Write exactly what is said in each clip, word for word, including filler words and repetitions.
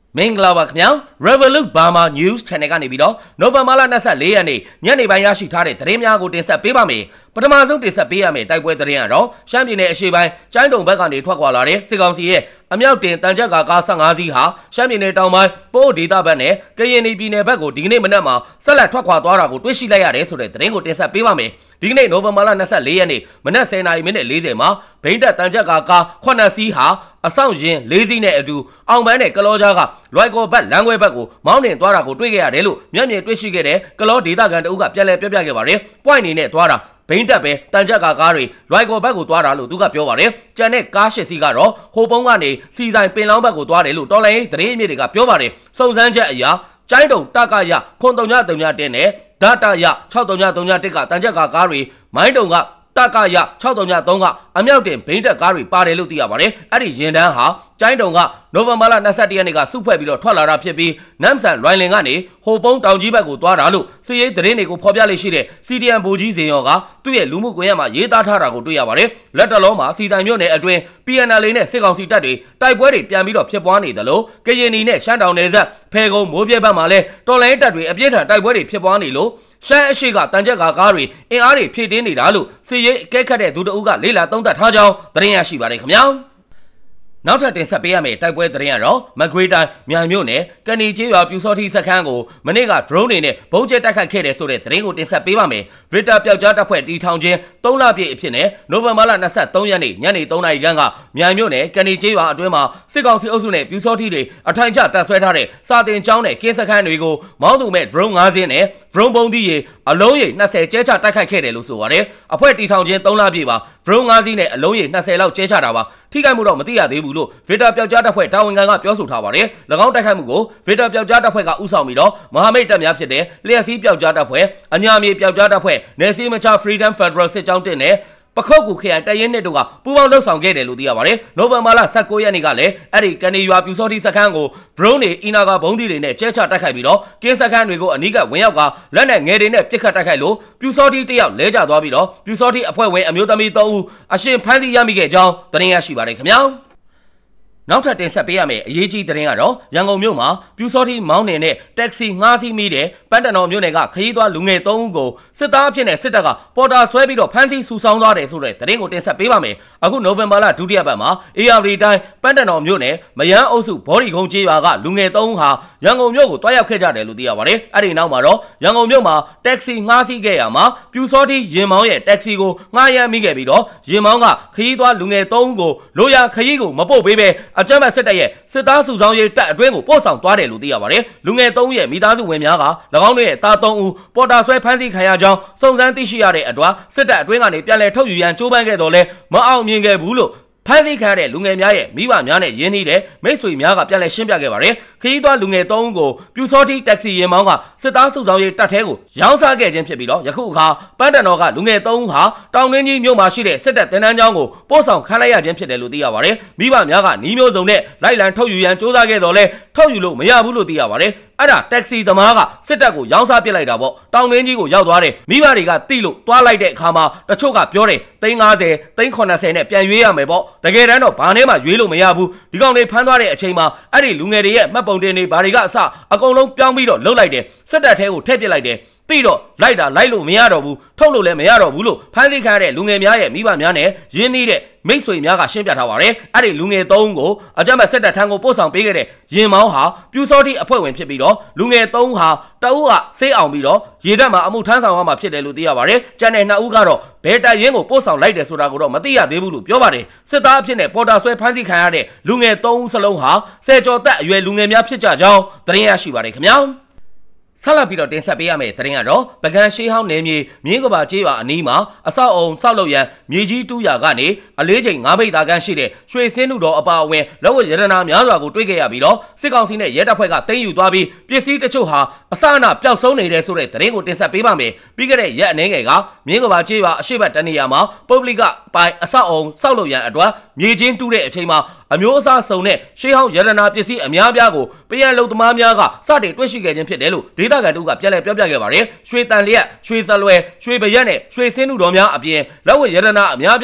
မင်္ဂလာပါခင်ဗျာ Revolut Burma News Channel ကနေပြီးတော့နိုဝင်ဘာလ၂၄ရက်နေ့ညနေပိုင်းရရှိထားတဲ့သတင်းများကိုတင်ဆက်ပေးပါမယ်ပထမဆုံးတင်ဆက်ပေးရမယ့်တိုက်ပွဲသတင်းကတော့ရှမ်းပြည်နယ်အရှေ့ပိုင်းကျိုင်းတုံဘက်ကနေထွက်ခွာလာတဲ့စစ်ကောင်စီရဲ့အမြောက်တင်တန်ကြပ်ကားကား၁၅စီးဟာရှမ်းပြည်နယ်တောင်ပိုင်းပိုးဒေသဘက်နဲ့ကရင်ပြည်နယ်ဘက်ကိုဒီကနေ့မနက်မှာဆက်လက်ထွက်ခွာသွားတာကိုတွေ့ရှိလိုက်ရတယ်ဆိုတဲ့သတင်းကိုတင်ဆက်ပေးပါမယ်ဒီကနေ့နိုဝင်ဘာလ၂၄ရက်နေ့မနက်၁၀နာရီမိနစ်၄၀မှာဘိန်းတက်တန်ကြပ်ကားကားခုနှစ်စီးဟာအဆောင်ရင်၄စီးနဲ့အတူအောင်ပန်းနဲ့ကလောကြားကလွိုက်ကောဘက်လမ်းခွဲဘက်ကိုမောင်းနှင်သွားတာကိုတွေ့ခဲ့ရတယ်လို့မျက်မြင်တွေ့ရှိခဲ့တဲ့ကလောဒေသခံတအုပ်ကပြန်လည်ပြောပြခဲ့ပါတယ်။ point အနေနဲ့သွားတာဘိန်းတက်ပဲတန်ကြပ်ကားကားတွေလွိုက်ကောဘက်ကိုသွားတာလို့သူကပြောပါတယ်။ကျန်တဲ့ကားရှစ်စီးကတော့ဟိုပုံးကနေစီဆိုင်ပင်လောင်းဘက်ကိုသွားတယ်လို့တော်လိုင်းသတင်းအမြစ်တွေကပြောပါတယ်။စုံစမ်းချက်အရကျိုင်းတုံတကရခွန်တုံညတုံညတင်နဲ့ဒတာရ၆တုံညတုံညတစ်ကတန်ကြပ်ကားကားတွေမိုင်းတုံကတကရ၆တုံညသုံးကအမြောက်တင်ဘိန်းတက်ကားတွေပါတယ်လို့သိရပါတယ်။အဲ့ဒီရင်တန်းဟာကျိုင်းတုံကနိုဝင်ဘာလ၂၁ရက်နေ့ကစုဖွဲ့ပြီးတော့ထွက်လာတာဖြစ်ပြီးနမ်ဆန်လွိုင်လင်ကနေဟိုပုံးတောင်ကြီးဘက်ကိုသွားတာလို့စီရေးသတင်းတွေကိုဖော်ပြလေးရှိတဲ့ စီ ဒီ အမ် ဗိုလ်ကြီးဇင်ရောကသူ့ရဲ့လူမှုကွန်ရက်မှာရေးသားထားတာကိုတွေ့ရပါတယ်။လက်တလုံးမှာစီဆိုင်မြို့နယ်အတွင်း ပီ အန် အယ် အေ နဲ့စစ်ကောင်စီတပ်တွေတိုက်ပွဲတွေပြန်ပြီးတော့ဖြစ်ပွားနေတယ်လို့ကရင်နီနဲ့ရှမ်းတောင်နယ်စပ်ဖဲကုန်းမိုးပြဲဘက်မှာလည်းတော်လိုင်းတပ်တွေအပြည့်ထန်တိုက်ပွဲတွေဖြစ်ပွားနေလို့ရှမ်းအရှိကတန်ကြပ်ကားကားတွေအင်အားတွေဖြည့်တင်းနေတာလို့စီရေးအကဲခတ်တဲ့သူတအုပ်ကလေးလာသုံးသပ်ထားကြောင်းသတင်းရရှိပါတယ်ခင်ဗျာနောက်ထပ်တင်ဆက်ပေးရမယ့်တိုက်ပွဲသတင်းကတော့မကွေးတိုင်းမြိုင်မြို့နယ်ကဏီကျေးရွာပြူစောတိစခန်းကိုမနေ့က drone တွေနဲ့ဘုံကျဲတိုက်ခိုက်ခဲ့တယ်ဆိုတဲ့သတင်းကိုတင်ဆက်ပေးပါမယ်။ Vita ပျောက်ကြားတပ်ဖွဲ့တီထောင်ခြင်း၃လပြည့်အဖြစ်နဲ့နိုဝင်ဘာလ၂၃ရက်နေ့ညနေ၃နာရီခန့်ကမြိုင်မြို့နယ်ကဏီကျေးရွာအတွင်းမှာစစ်ကောင်စီအုပ်စုနဲ့ပြူစောတိတွေအထိုင်ချတပ်ဆွဲထားတဲ့စာတင်ကျောင်းနဲ့ကင်းစခန်းတွေကိုမောင်းသူမဲ့ drone ၅စင်းနဲ့ drone ဘုံသီးရေအလုံးရေ၂၀ကျဲချတိုက်ခိုက်ခဲ့တယ်လို့ဆိုပါတယ်။အဖွဲ့တီထောင်ခြင်း၃လပြည့်ပါ drone ၅စီးနဲ့အလုံးရေ၂၀လောက်ကျဲချတာပါ။ထိခိုက်မှုတော့မသိရသေးဘူးလို့ Vita ပျောက်ကြားတပ်ဖွဲ့တာဝန်ခံကပြောဆိုထားပါတယ်။၎င်းတိုက်ခိုက်မှုကို Vita ပျောက်ကြားတပ်ဖွဲ့ကဥဆောင်ပြီးတော့မဟာမိတ်တပ်များဖြစ်တဲ့လျှက်စီးပျောက်ကြားတပ်ဖွဲ့အညာမြေပျောက်ကြားတပ်ဖွဲ့နယ်စည်းမခြား Freedom Federal စစ်ကြောင်းတင်နဲ့ပခုတ်ကူခရိုင်တရင်နှစ်တို့ကပူးပေါင်းလှုပ်ဆောင်ခဲ့တယ်လို့သိရပါတယ်။နိုဝင်ဘာလ၁၉ရက်နေ့ကလည်းအဲ့ဒီကနေရွာပြူစောတိစခန်းကို drone တွေအီနာကဘုံသီးတွေနဲ့ကျဲချတိုက်ခိုက်ပြီးတော့ကင်းစခန်းတွေကိုအနီးကဝင်ရောက်ကလက်နဲ့ငယ်တွေနဲ့ပစ်ခတ်တိုက်ခိုက်လို့ပြူစောတိတယောက်လဲကျသွားပြီးတော့ပြူစောတိအဖွဲ့ဝင်အမျိုးသမီး၃ဦးအရှင်ဖမ်းဆီးရမိခဲ့ကြောင်းသတင်းရရှိပါတယ်ခင်ဗျာနောက်ထပ်တင်ဆက်ပေးရမယ့်အရေးကြီးသတင်းကတော့ရန်ကုန်မြို့မှာပြူစောတိမောင်းနှင်တဲ့တက္ကစီငှားစီးမိတဲ့ပန်းတန်တော်မြို့နယ်ကခရီးသွားလူငယ်၃ဦးကိုစစ်သားအဖြစ်နဲ့စစ်တပ်ကပေါ်တာဆွဲပြီးတော့ဖမ်းဆီးဆူဆောင်းသွားတယ်ဆိုတဲ့သတင်းကိုတင်ဆက်ပေးပါမယ်။အခုနိုဝင်ဘာလဒုတိယပတ်မှာ အေအာရီတိုင်းပန်းတန်တော်မြို့နယ်မယန်းအုပ်စုဘော်ဒီကုန်းကျေးရွာကလူငယ်၃ဦးဟာရန်ကုန်မြို့ကိုတွားရောက်ခဲ့ကြတယ်လို့သိရပါတယ်။အဲ့ဒီနောက်မှာတော့ရန်ကုန်မြို့မှာတက္ကစီငှားစီးခဲ့ရမှာပြူစောတိရင်မောင်းရဲ့တက္ကစီကိုငှားရမ်းမိခဲ့ပြီးတော့ရင်မောင်းကခရီးသွားလူငယ်၃ဦးကိုလိုရာခရီးကိုမပို့ပေးပဲအကြမ်းဖက်စစ်တပ်ရဲ့စစ်သားစုဆောင်ရေးတပ်အတွင်းကိုပို့ဆောင်သွားတယ်လို့သိရပါတယ်။လူငယ်၃ဦးရဲ့မိသားစုဝင်များက၎င်းတို့ရဲ့သား၃ဦးပေါ်တာဆွဲဖမ်းဆီးခံရကြောင်းစုံစမ်းသိရှိရတဲ့အတွက်စစ်တပ်အတွင်းကနေပြန်လည်ထုတ်ယူရန်ကြိုးပမ်းခဲ့တော်လဲမအောင်မြင်ခဲ့ဘူးလို့ဖမ်းဆီးခံရတဲ့လူငယ်များရဲ့မိဘများနဲ့ရင်းနှီးတဲ့မိတ်ဆွေများကပြန်လည်ရှင်းပြခဲ့ပါတယ်။ခရီးသွားလူငယ်၃ဦးကိုပြူစောတိတက္ကစီရင်မောင်းကစစ်သားစုဆောင်ရေးတပ်ထဲကိုရောင်းစားခဲ့ခြင်းဖြစ်ပြီးတော့ယခုအခါပန်းတန်တော်ကလူငယ်၃ဦးဟာတောင်တွင်းကြီးမြို့မှာရှိတဲ့စစ်တပ်တင်တန်းကျောင်းကိုပို့ဆောင်ခံလိုက်ရခြင်းဖြစ်တယ်လို့သိရပါတယ်။မိဘများကနီးမျိုးစုံနဲ့လိုက်လံထုတ်ယူရန်စ조사ခဲ့တော်လဲထုတ်ယူလို့မရဘူးလို့သိရပါတယ်။အဲ့ဒါတက္ကစီသမားကစစ်တပ်ကိုရောင်းစားပစ်လိုက်တာပေါ့တောင်တွင်းကြီးကိုရောက်သွားတယ်မိဘတွေကတိလို့တွားလိုက်တဲ့အခါမှာတချို့ကပြောတယ်သိန်း၅၀သိန်း၇၀နဲ့ပြန်ရွေးရမယ်ပေါ့တကယ်တမ်းတော့ဘာနဲ့မှရွေးလို့မရဘူးဒီကောင်တွေဖမ်းသွားတဲ့အချိန်မှာအဲ့ဒီလူငယ်တွေရဲ့မှတ်ပုံတင်တွေဘာတွေကအစအကုန်လုံးပြောင်းပြီးတော့လှုပ်လိုက်တယ်စစ်တပ်ထဲကိုထည့်ပစ်လိုက်တယ်ပြီးတော့လိုက်တာလိုက်လို့မရတော့ဘူးထုတ်လို့လည်းမရတော့ဘူးလို့ဖမ်းဆီးခံရတဲ့လူငယ်များရဲ့မိဘများနဲ့ရင်းနှီးတဲ့မိတ်ဆွေများကရှင်းပြထားပါတယ်အဲ့ဒီလူငယ်၃ဦးကိုအကြမ်းဖက်စစ်တပ်ထံကိုပို့ဆောင်ပေးခဲ့တဲ့ရင်မောင်းဟာပြူစောတိအဖွဲ့ဝင်ဖြစ်ပြီးတော့လူငယ်၃ဦးဟာတအုပ်ကဆေးအောင်ပြီးတော့ရေတပ်မှာအမှုထမ်းဆောင်ရမှာဖြစ်တယ်လို့သိရပါတယ်ကျန်တဲ့နှစ်ဦးကတော့ဘယ်တပ်ရင်းကိုပို့ဆောင်လိုက်တယ်ဆိုတာကိုတော့မသိရသေးဘူးလို့ပြောပါတယ်စစ်သားအဖြစ်နဲ့ပေါ်တာဆွဲဖမ်းဆီးခံရတဲ့လူငယ်၃ဦးစလုံးဟာဆယ်ကျော်သက်အရွယ်လူငယ်များဖြစ်ကြကြောင်းသတင်းရရှိပါတယ်ခင်ဗျာဆက်လက်ပြီးတော့တင်ဆက်ပေးရမယ့်သတင်းကတော့ပကံရှေးဟောင်းနယ်မြေမြင်းကဘာကျေးရွာအနီးမှာအဆောက်အုံဆောက်လုပ်ရန်မြေကြီးတူးရာကနေအလေးချိန်၅ဘိတ်သားခန့်ရှိတဲ့ရွှေစင်းနုတော်အပါအဝင်လက်ဝတ်ရတနာများစွာကိုတွေ့ခဲ့ရပြီးတော့စစ်ကောင်စီနဲ့ရဲတပ်ဖွဲ့ကတင်းယူသွားပြီးပစ္စည်းတချို့ဟာအစအနပျောက်ဆုံးနေတဲ့ဆိုတဲ့သတင်းကိုတင်ဆက်ပေးပါမယ်ပြီးခဲ့တဲ့ရက်အနည်းငယ်ကမြင်းကဘာကျေးရွာအရှိတ်ဘက်တနေရာမှာပုဂ္ဂလိကပိုင်အဆောက်အုံဆောက်လုပ်ရန်အတွက်မြေချင်းတူးတဲ့အချိန်မှာအမျိုးအစားစုံနဲ့ရှေးဟောင်းရတနာပစ္စည်းအများပြားကိုပရန်လုံသမားများကစတင်တွေ့ရှိခဲ့ခြင်းဖြစ်တယ်လို့ဒေသခံတို့ကပြန်လည်ပြောပြခဲ့ပါတယ်ရွှေတန်လျက်ရွှေစလွယ်ရွှေပရက်နဲ့ရွှေစင်းနုတော်များအပြင်လက်ဝတ်ရတနာအများပြားကို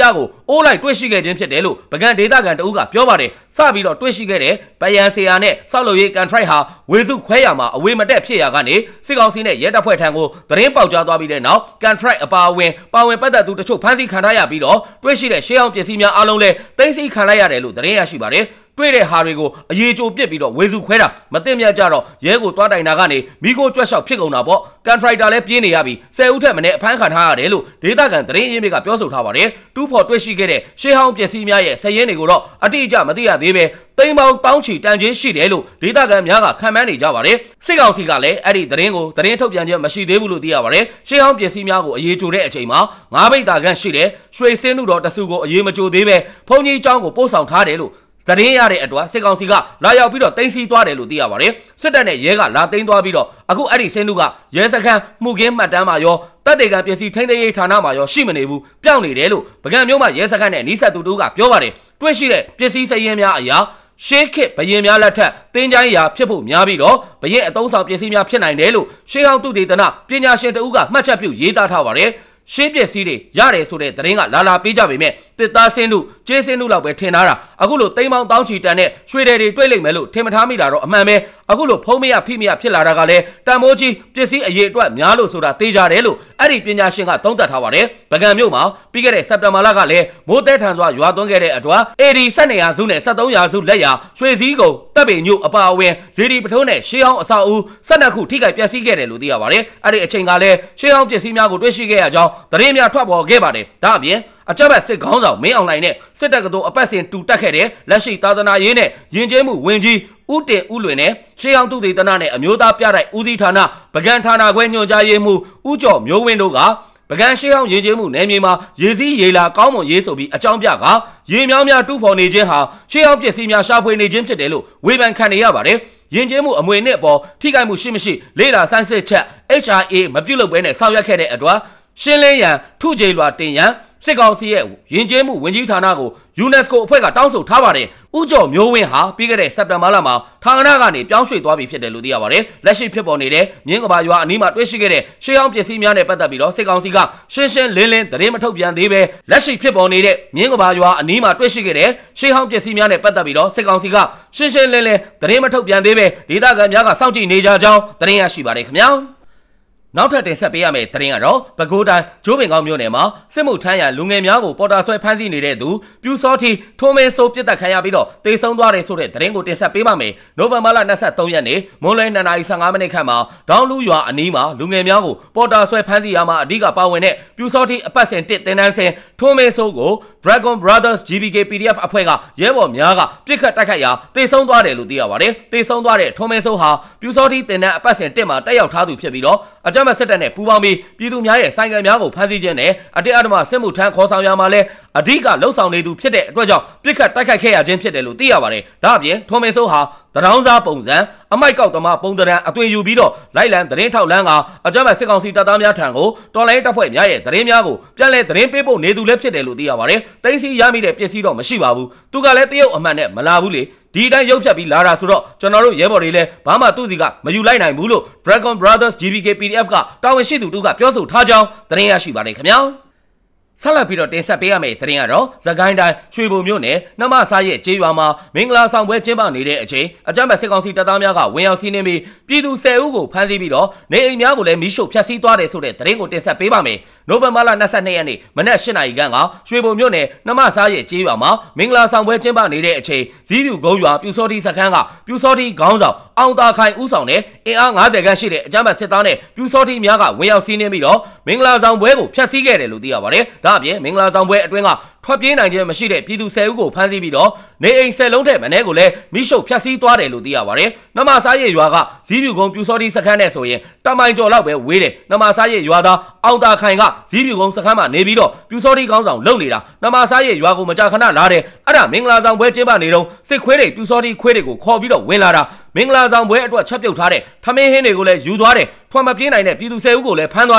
အိုးလိုက်တွေ့ရှိခဲ့ခြင်းဖြစ်တယ်လို့ပကံဒေသခံတအုပ်ကပြောပါတယ်စပြီးတော့တွေ့ရှိခဲ့တဲ့ပယံဆေယာနဲ့ဆောက်လုပ်ရေးကန်ထရိုက်ဟာဝေစုခွဲရမှာအဝေးမတက်ဖြစ်ရာကနေစစ်ကောင်စီနဲ့ရဲတပ်ဖွဲ့ထံကိုသတင်းပေါက်ကြားသွားပြီးတဲ့နောက်ကန်ထရိုက်အပါအဝင်ပါဝင်ပတ်သက်သူတချို့ဖမ်းဆီးခံထားရပြီးတော့တွေ့ရှိတဲ့ရှေးအောင်ပစ္စည်းများအားလုံးလည်းသိမ်းဆည်းခံလိုက်ရတယ်လို့သတင်းရရှိပါတယ်တွေ့တဲ့ဟာတွေကိုအရေးကြိုပစ်ပြီးတော့ဝေစုခွဲတာမသိမြတ်ကြတော့ရဲကိုတွားတိုင်တာကနေမိကိုကြွက်လျှောက်ဖြစ်ကုန်တာပေါ့ကန်ထရိုက်တာလည်းပြေးနေရပြီးဆယ်ဦးထက်မနည်းအဖမ်းခံထားရတယ်လို့ဒေသခံသတင်းရင်းမြစ်ကပြောဆိုထားပါတယ်တူးဖော်တွေ့ရှိခဲ့တဲ့ရှေးဟောင်းပစ္စည်းများရဲ့စည်ရင်းတွေကိုတော့အတိအကျမသိရသေးပဲသိန်းပေါင်းတောင်းချီတန်ချင်းရှိတယ်လို့ဒေသခံများကခံမှန်းနေကြပါတယ်စစ်ကောင်စီကလည်းအဲ့ဒီသတင်းကိုသတင်းထုတ်ပြန်ချက်မရှိသေးဘူးလို့သိရပါတယ်ရှေးဟောင်းပစ္စည်းများကိုအရေးကြိုတဲ့အချိန်မှာငါးပိတ်တာခန့်ရှိတယ်ရွှေစင်းနုတော်တဆူကိုအရေးမကြိုသေးပဲဘုံကြီးเจ้าကိုပို့ဆောင်ထားတယ်လို့သတင်းရတဲ့အတွက်စစ်ကောင်စီကလာရောက်ပြီးတော့တင်စီသွားတယ်လို့သိရပါတယ်စစ်တပ်နဲ့ရဲကလာသိမ်းသွားပြီးတော့အခုအဲ့ဒီစင်းနုကရဲစခန်းမှုကင်းမှတ်တမ်းမှာရောတပ်တေကံပစ္စည်းထိန်းသိမ်းရေးဌာနမှာရောရှိမနေဘူးပျောက်နေတယ်လို့ပကံမျိုးမှာရဲစခန်းနဲ့နီးစပ်သူတို့ကပြောပါတယ်တွေ့ရှိတဲ့ပစ္စည်းစည်ရင်းများအရာရှေးခေတ်ဘရင်များလက်ထက်တင်းချိုင်းရာဖြစ်ဖို့များပြီးတော့ဘရင်အတုံးဆောင်ပစ္စည်းများဖြစ်နိုင်တယ်လို့ရှေးဟောင်းသုတေသနပညာရှင်တဦးကမှတ်ချက်ပြုရေးသားထားပါတယ်ရှေးပစ္စည်းတွေရတယ်ဆိုတဲ့သတင်းကလာလာပေးကြပေမဲ့တစ်သားစင်းတို့ကျေးစင်းတို့လောက်ပဲထင်ထားတာအခုလိုသိန်းပေါင်းတောင်းချီတန်နဲ့ရွှေတွေတွေတွေ့လိမ့်မယ်လို့ထင်မထားမိတာတော့အမှန်ပဲအခုလိုဖုံးမရဖိမရဖြစ်လာတာကလည်းတန်မိုးကြီးပစ္စည်းအရေးအတွက်များလို့ဆိုတာသိကြတယ်လို့အဲ့ဒီပညာရှင်ကသုံးသပ်ထားပါတယ်ပကံမြို့မှာပြီးခဲ့တဲ့စက်တင်ဘာလကလည်းမိုးတဲထန်စွာရွာသွန်းခဲ့တဲ့အတွက်အေဒီ၁၂ရာစုနဲ့၁၃ရာစုလက်ရာရွှေစည်းကုံတပ်ပေညို့အပါအဝင်ဇေဒီပထုံးနဲ့ရှေးဟောင်းအဆောက်အဦ၁၂ခုထိခိုက်ပျက်စီးခဲ့တယ်လို့သိရပါတယ်အဲ့ဒီအချိန်ကလည်းရှေးဟောင်းပစ္စည်းများကိုတွေ့ရှိခဲ့ရကြောင်းသတင်းများထွက်ပေါ်ခဲ့ပါတယ်ဒါအပြင်အကြမ်းဖက်စစ်ခေါင်းဆောင်မင်းအောင်လှိုင်နဲ့စစ်တပ်ကတော်အပတ်စဉ်တူတက်ခဲ့တဲ့လက်ရှိသာသနာရေးနဲ့ယဉ်ကျေးမှုဝင်ကြီးဦးတင်ဦးလွင်နဲ့ရှေးဟောင်းသူဒေသနာနဲ့အမျိုးသားပြတိုက်ဦးစီးဌာနပကံဌာနခွဲညွှန်ကြားရေးမှူးဦးကျော်မျိုးဝင်းတို့ကပကံရှေးဟောင်းယဉ်ကျေးမှုနယ်မြေမှာရေစည်းရေလာကောင်းမွန်ရေးဆိုပြီးအကြောင်းပြကရေမြောင်းများတူးဖော်နေခြင်းဟာရှေးဟောင်းပစ္စည်းများရှာဖွေနေခြင်းဖြစ်တယ်လို့ဝေဖန်ခံနေရပါတယ်ယဉ်ကျေးမှုအမွေနဲ့အပေါ်ထိခိုက်မှုရှိမရှိလေ့လာစမ်းစစ်ချက် H R A မပြုတ်လုပ်ဘဲနဲ့ဆောင်ရွက်ခဲ့တဲ့အတွက်ရှင်းလင်းရန်ထုကြေလွှာတင်ရန်စစ်ကောင်စီရဲ့ယဉ်ကျေးမှုဝန်ကြီးဌာနကို UNESCO အဖွဲ့ကတောင်းဆိုထားပါတယ်။ဦးကျော်မျိုးဝင်းဟာပြီးခဲ့တဲ့စက်တင်ဘာလမှာဌာနကနေပြောင်းရွှေ့သွားပြီဖြစ်တယ်လို့သိရပါတယ်။လက်ရှိဖြစ်ပေါ်နေတဲ့မြင်းကဘာရွာအနီးမှာတွေ့ရှိခဲ့တဲ့ရှေးဟောင်းပစ္စည်းများနဲ့ပတ်သက်ပြီးတော့စစ်ကောင်စီကရှင်းရှင်းလင်းလင်းသတင်းမထုတ်ပြန်သေးပဲလက်ရှိဖြစ်ပေါ်နေတဲ့မြင်းကဘာရွာအနီးမှာတွေ့ရှိခဲ့တဲ့ရှေးဟောင်းပစ္စည်းများနဲ့ပတ်သက်ပြီးတော့စစ်ကောင်စီကရှင်းရှင်းလင်းလင်းသတင်းမထုတ်ပြန်သေးပဲဒေသခံများကစောင့်ကြည့်နေကြကြောင်းသတင်းရရှိပါတယ်ခင်ဗျာ။နောက်ထပ်တင်ဆက်ပေးရမယ့်သတင်းကတော့ပဲခူးတိုင်းဂျိုးပင်ကောင်းမြို့နယ်မှာစစ်မှုထမ်းရလူငယ်များကိုပေါ်တာဆွဲဖမ်းဆီးနေတဲ့သူပြူစောတီထိုးမင်းဆိုးပြစ်တက်ခံရပြီးတော့တေဆုံးသွားတယ်ဆိုတဲ့သတင်းကိုတင်ဆက်ပေးပါမယ်။နိုဝင်ဘာလ၂၃ရက်နေ့မွန်းလွဲ၂နာရီ၁၅မိနစ်ခန့်မှာဒေါင်းလူရွာအနီးမှာလူငယ်များကိုပေါ်တာဆွဲဖမ်းဆီးရမှာအဓိကပါဝင်တဲ့ပြူစောတီအပတ်စဉ်တစ်တင်တန်းစဉ်ထိုးမင်းဆိုးကို Dragon Brothers G B K P D F အဖွဲ့ကရဲဘော်များကပြစ်ခတ်တိုက်ခတ်ရာတေဆုံးသွားတယ်လို့သိရပါတယ်။တေဆုံးသွားတဲ့ထိုးမင်းဆိုးဟာပြူစောတီတင်တန်းအပတ်စဉ်တစ်မှာတက်ရောက်ထားသူဖြစ်ပြီးတော့အကြမ်းဖက်စစ်တပ်နဲ့ပူးပေါင်းပြီးပြည်သူများရဲ့ဆိုင်ကယ်များကိုဖမ်းဆီးခြင်းနဲ့အတေအဓမ္မစစ်မှုထမ်းခေါ်ဆောင်ရမှာလဲအဓိကလှုပ်ဆောင်နေသူဖြစ်တဲ့အတွက်ကြောင့်ပြစ်ခတ်တိုက်ခိုက်ခဲ့ရခြင်းဖြစ်တယ်လို့သိရပါတယ်။ဒါအပြင်ထုံမင်းဆိုးဟာတရောင်းစားပုံစံအမိုက်ကောက်သမားပုံတရံအသွင်ယူပြီးတော့လိုက်လံသတင်းထောက်လန်းကအကြမ်းဖက်စစ်ကောင်စီတပ်သားများထံကိုတော်လိုင်းတပ်ဖွဲ့များရဲ့သတင်းများကိုပြန်လည်သတင်းပေးဖို့နေသူလည်းဖြစ်တယ်လို့သိရပါတယ်။သိန်းစီရမိတဲ့ပစ္စည်းတော့မရှိပါဘူး။သူကလည်းတရုတ်အမှန်နဲ့မလာဘူးလေ။ဒီတိုင်းရုပ်ဖြတ်ပြီးလာတာဆိုတော့ကျွန်တော်တို့ရဲဘော်တွေလည်းဘာမှသူ့စီကမယူလိုက်နိုင်ဘူးလို့ Dragon Brothers G B K P D F ကတာဝန်ရှိသူတို့ကပြောဆိုထားကြောင်းသတင်းရရှိပါတယ်ခင်ဗျာ။ဆက်လက်ပြီးတော့တင်ဆက်ပေးရမယ့်သတင်းကတော့သခိုင်းတိုင်းရွှေဘုံမြို့နယ်နှမစားရဲ့ကျေးရွာမှာမင်္ဂလာဆောင်ပွဲကျင်းပနေတဲ့အချိန်အကြမ်းဖက်စစ်ကောင်စီတပ်သားများကဝင်ရောက်စီးနင်းပြီးပြည်သူ၁၀ဦးကိုဖမ်းဆီးပြီးတော့နေအိမ်များကိုလည်းမီးရှို့ဖျက်ဆီးသွားတယ်ဆိုတဲ့သတင်းကိုတင်ဆက်ပေးပါမယ်။နိုဝင်ဘာလ၂၂ရက်နေ့မနက်၈နာရီခန့်ကရွှေဘုံမြို့နယ်နှမစားရဲ့ကျေးရွာမှာမင်္ဂလာဆောင်ပွဲကျင်းပနေတဲ့အချိန်ဇီးပြူကုန်းရွာပြူစောတိစခန်းကပြူစောတိခေါင်းဆောင်အောင်သာခိုင်ဦးဆောင်တဲ့အင်အား၅၀ခန့်ရှိတဲ့အကြမ်းဖက်စစ်သားနဲ့ပြူစောတိများကဝင်ရောက်စီးနင်းပြီးတော့မင်္ဂလာဆောင်ပွဲကိုဖျက်ဆီးခဲ့တယ်လို့သိရပါတယ်။ဒါအပြင်မင်္ဂလာဆောင်ပွဲအတွင်းကထွက်ပြေးနိုင်ခြင်းမရှိတဲ့ပြည်သူ၁၀ဦးကိုဖမ်းဆီးပြီးတော့နေအိမ်၁၀လုံးထက်မနည်းကိုလည်းမိရှုပ်ဖျက်ဆီးသွားတယ်လို့သိရပါတယ်။နမစားရဲ့ရွာကဇီးပြူကုန်းပြူစောတိစခန်းနဲ့ဆိုရင်တမိုင်ကျော်လောက်ပဲဝေးတယ်။နမစားရဲ့ရွာသားအောင်တာခိုင်ကဇီးပြူကုန်းစခန်းမှာနေပြီးတော့ပြူစောတိကောင်းဆောင်လုပ်နေတာနမစားရဲ့ရွာကိုမကြာခဏလာတယ်။အဲ့ဒါမင်္ဂလာဆောင်ပွဲကျင်းပနေတော့စစ်ခွေးတွေပြူစောတိခွေးတွေကိုခေါ်ပြီးတော့ဝင်လာတာမင်္ဂလာဆောင်ပွဲအတွက်ချက်ပြုတ်ထားတဲ့ထမင်းဟင်းတွေကိုလည်းယူသွားတယ်။ထွက်မပြေးနိုင်တဲ့ပြည်သူ၁၀ဦးကိုလည်းဖမ်းသွားတယ်။ဒ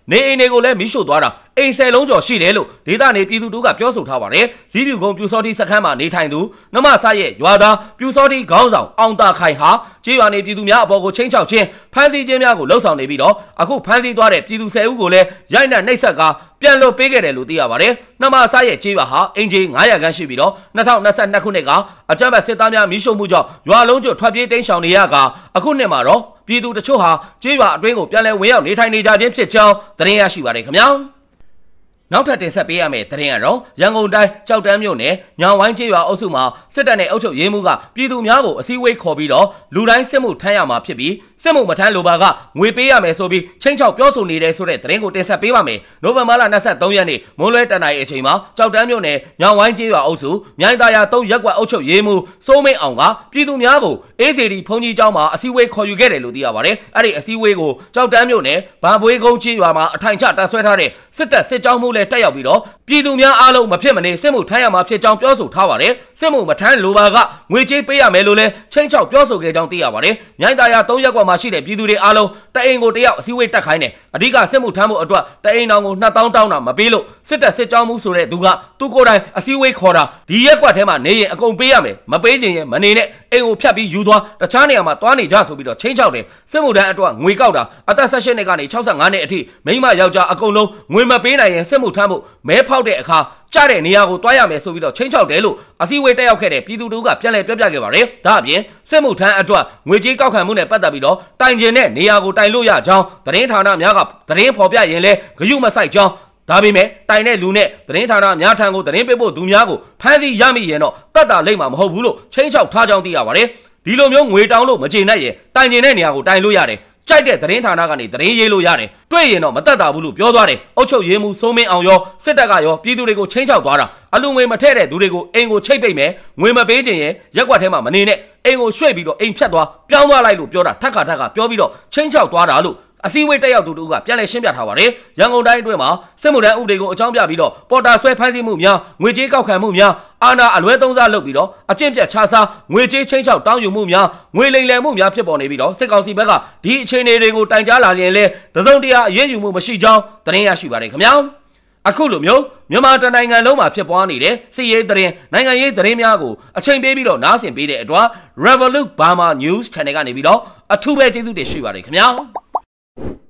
နေအိမ်တွေကိုလည်းမီးရှို့သွားတာအိမ်ဆယ်လုံးကျော်ရှိတယ်လို့ဒေသနေပြည်သူတို့ကပြောဆိုထားပါတယ်ဇီးပြူကုန်းပြူစောတိစခန်းမှာနေထိုင်သူနမဆရဲ့ရွာသားပြူစောတိခေါင်းဆောင်အောင်တာခိုင်ဟာကြေးရွာနေပြည်သူများအပေါ်ကိုချင်းချောက်ချင်းဖမ်းဆီးခြင်းများကိုလှုံ့ဆော်နေပြီးတော့အခုဖမ်းဆီးသွားတဲ့ပြည်သူဆယ်ဦးကိုလည်းရိုက်နှက်နှိပ်စက်ကာပြန်လွှတ်ပေးခဲ့တယ်လို့သိရပါတယ်နမဆရဲ့ကြေးရွာဟာအင်ဂျီငါးရာခန့်ရှိပြီးတော့နှစ်ထောင်နှစ်ဆယ့်နှစ်ခုနှစ်ကအကြမ်းဖက်စစ်သားများမီးရှို့မှုကြောင့်ရွာလုံးကျွတ်ထွက်ပြေးတိမ်းရှောင်နေရကအခုနှစ်မှာတော့ပြည်သူတချို့ဟာကြေးရွာအတွင်းကိုပြန်လည်ဝင်ရောက်နေထိုင်နေကြခြင်းဖြစ်ကြောင်းသတင်းရရှိပါတယ်ခင်ဗျာနောက်ထပ်တင်ဆက်ပေးရမယ့်သတင်းကတော့ရန်ကုန်တိုင်းကြောက်တန်းမြို့နယ်ညောင်ဝိုင်းကျေးရွာအုပ်စုမှာစစ်တပ်နဲ့အုပ်ချုပ်ရေးမှူးကပြည်သူများကိုအစည်းအဝေးခေါ်ပြီးတော့လူတိုင်းစစ်မှုထမ်းရမှာဖြစ်ပြီးစစ်မှုမထမ်းလိုပါကငွေပေးရမယ်ဆိုပြီးချင်းချောက်ပြောဆိုနေတဲ့ဆိုတဲ့သတင်းကိုတင်ဆက်ပေးပါမယ်။နိုဝင်ဘာလ၂၃ရက်နေ့မွန်းလွဲတန်တိုင်းအချိန်မှာကြောက်တန်းမြို့နယ်ညောင်ဝိုင်းကျေးရွာအုပ်စုမြိုင်သာယာ၃ရပ်ကွက်အုပ်ချုပ်ရေးမှူးစိုးမင်းအောင်ကပြည်သူများကိုအေးစီဒီဘုံကြီးကျောင်းမှာအစည်းအဝေးခေါ်ယူခဲ့တယ်လို့သိရပါတယ်။အဲ့ဒီအစည်းအဝေးကိုကြောက်တန်းမြို့နယ်ဘာဘွေးကုန်းကျေးရွာမှာအထိုင်ချတပ်ဆွဲထားတဲ့စစ်တပ်စစ်ကြောင်းမှုလည်းတက်ရောက်ပြီးတော့ပြည်သူများအားလုံးမဖြစ်မနေစစ်မှုထမ်းရမှာဖြစ်ကြောင်းပြောဆိုထားပါတယ်။စစ်မှုမထမ်းလိုပါကငွေကြေးပေးရမယ်လို့လည်းချင်းချောက်ပြောဆိုခဲ့ကြောင်းသိရပါတယ်။မြိုင်သာယာ၃ရပ်ကွက်မှာရှိတဲ့ပြည်သူတွေအားလုံးတအိမ်ကိုတယောက်အစည်းအဝေးတက်ခိုင်းတယ်အဓိကစစ်မှုထမ်းမှုအတွက်တအိမ်တော်ကိုနှစ်သောင်းတောင်းတာမပေးလို့စစ်တပ်စစ်ကြောင်းမှုဆိုတဲ့သူကသူကိုယ်တိုင်အစည်းအဝေးခေါ်တာဒီရက်ကွက်ထဲမှာနေရင်အကုန်ပေးရမယ်မပေးခြင်းရင်မနေနဲ့အိမ်ကိုဖြတ်ပြီးယူသွားတခြားနေရာမှာသွားနေကြဆိုပြီးတော့ချင်းချောက်တယ်စစ်မှုထမ်းအတွက်ငွေကောက်တာအသက်၁၈နှစ်ကနေ၆၅နှစ်အထိမိန်းမယောက်ျားအကုန်လုံးငွေမပေးနိုင်ရင်စစ်မှုထမ်းမှုမဲဖောက်တဲ့အခါကြတဲ့နေရာကိုတွားရမယ်ဆိုပြီးတော့ချင်းချောက်တယ်လို့အစည်းအဝေးတက်ရောက်ခဲ့တဲ့ပြည်သူတို့ကပြန်လည်ပြောပြခဲ့ပါတယ်ဒါအပြင်စစ်မှုထမ်းအတွက်ငွေကြေးကောက်ခံမှုနဲ့ပတ်သက်ပြီးတော့တိုင်ကျင်တဲ့နေရာကိုတိုင်လို့ရကြောင်းသတင်းဌာနများကသတင်းဖော်ပြရင်လဲဂရုမစိုက်ကြောင်းဒါပေမဲ့တိုင်တဲ့လူနဲ့သတင်းဌာနများထံကိုသတင်းပေးဖို့သူများကိုဖမ်းဆီးရမိရင်တော့တတ်တာလိမ့်မှာမဟုတ်ဘူးလို့ချင်းချောက်ထားကြောင်းသိရပါတယ်ဒီလိုမျိုးငွေတောင်းလို့မကျေနပ်ရင်တိုင်ကျင်တဲ့နေရာကိုတိုင်လို့ရတယ်ကြိုက်တဲ့သတင်းဌာနကနေသတင်းရေးလို့ရတယ်တွေ့ရင်တော့မတတ်တာဘူးလို့ပြောသွားတယ်အုတ်ချုပ်ရေးမှုစိုးမင်းအောင်ရောစစ်တပ်ကရောပြည်သူတွေကိုချင်းချောက်သွားတာအလူငွေမထည့်တဲ့သူတွေကိုအိမ်ကိုချိတ်ပိတ်မယ်ငွေမပေးခြင်းရင်ရက်ကွက်ထဲမှာမနေနဲ့အိမ်ကိုရွှေ့ပြီးတော့အိမ်ဖြတ်သွားပြောင်းသွားလိုက်လို့ပြောတာထက်ခါထက်ခါပြောပြီးတော့ချင်းချောက်သွားတာလို့အစည်းအဝေးတက်ရောက်သူတို့ကပြန်လည်ရှင်းပြထားပါတယ်ရန်ကုန်တိုင်းအတွင်းမှာစစ်မှုထမ်းဥပဒေကိုအကြောင်းပြပြီးတော့ပေါ်တာဆွဲဖမ်းဆီးမှုများငွေကြေးကောက်ခံမှုများအာဏာအလွဲသုံးစားလုပ်ပြီးတော့အကျင့်ပြတ်ခြားစားငွေကြေးချင်းချောက်တောင်းယူမှုများငွေလိမ်လည်မှုများဖြစ်ပေါ်နေပြီးတော့စစ်ကောင်စီဘက်ကဒီအခြေအနေတွေကိုတိုင်ကြားလာရင်လည်းတစုံတရာအရေးယူမှုမရှိကြောင်းသတင်းရရှိပါတယ်ခင်ဗျာအခုလိုမျိုးမြန်မာတနိုင်ငံလုံးမှာဖြစ်ပွားနေတဲ့စစ်ရေးသတင်းနိုင်ငံရေးသတင်းများကိုအချိန်ပေးပြီးတော့နားဆင်ပေးတဲ့အတွက် Revolut Burma News Channel ကနေပြီးတော့အထူးပဲကျေးဇူးတင်ရှိပါတယ်ခင်ဗျာ